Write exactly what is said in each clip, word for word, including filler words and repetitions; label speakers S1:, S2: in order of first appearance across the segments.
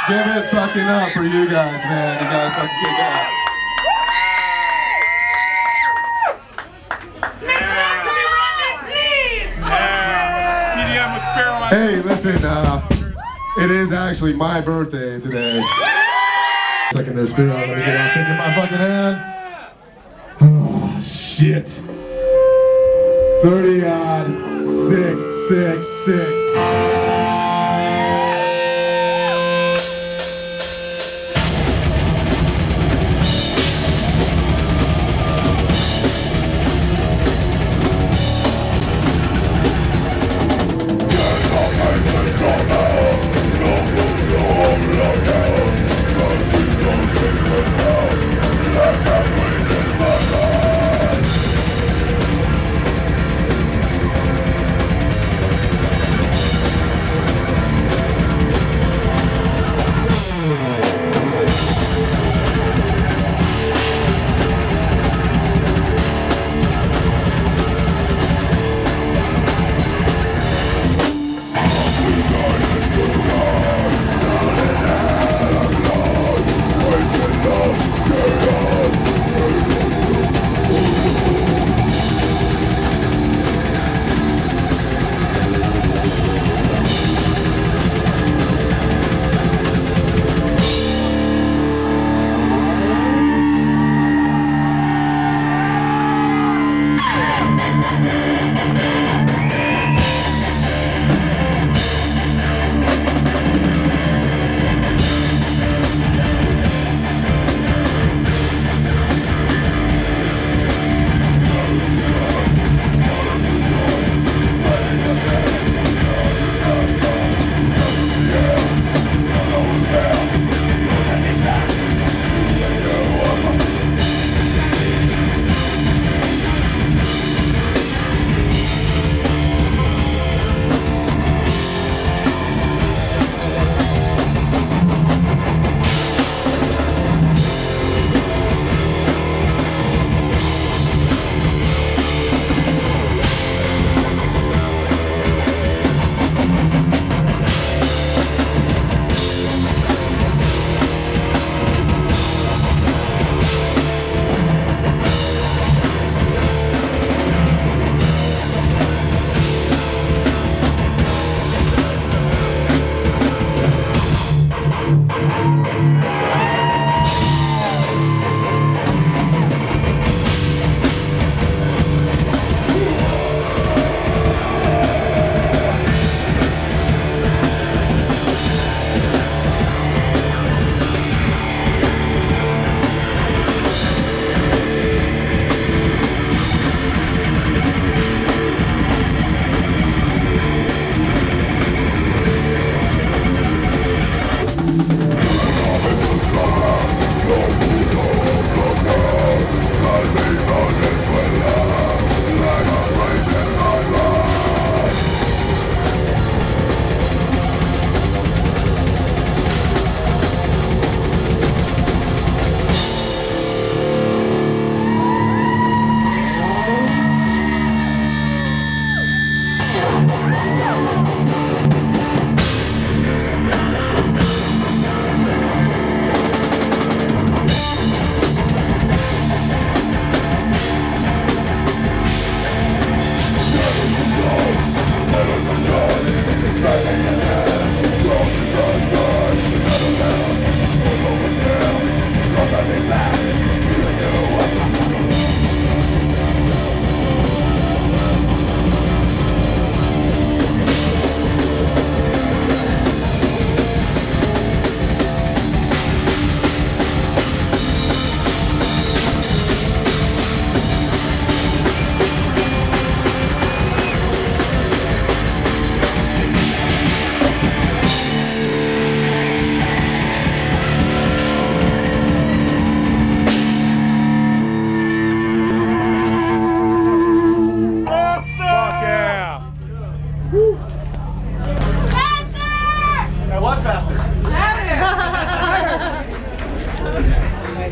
S1: Give it fucking up for you guys, man. You guys fucking kick ass. Hey, listen, uh, it is actually my birthday today. Second their spirit out, let me get out, pick up my fucking hand. Oh, shit. thirty odd, six, six, six.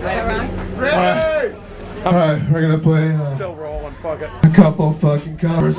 S1: Alright, we're gonna play uh,
S2: Still rolling, fuck it.
S1: a couple fucking covers.